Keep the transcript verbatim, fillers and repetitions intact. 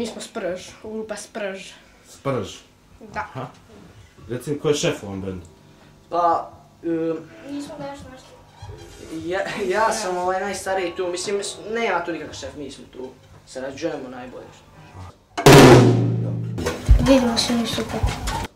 Mi smo Sprž, grupa Sprž. Sprž? Da. Reci mi, ko je šef u ovom bendu? Pa... Nismo da još nešto. Ja sam ovaj najstariji tu, mislim, nema tu nikakav šef, mi smo tu. Sarađujemo najbolje. Vidimo se mi super.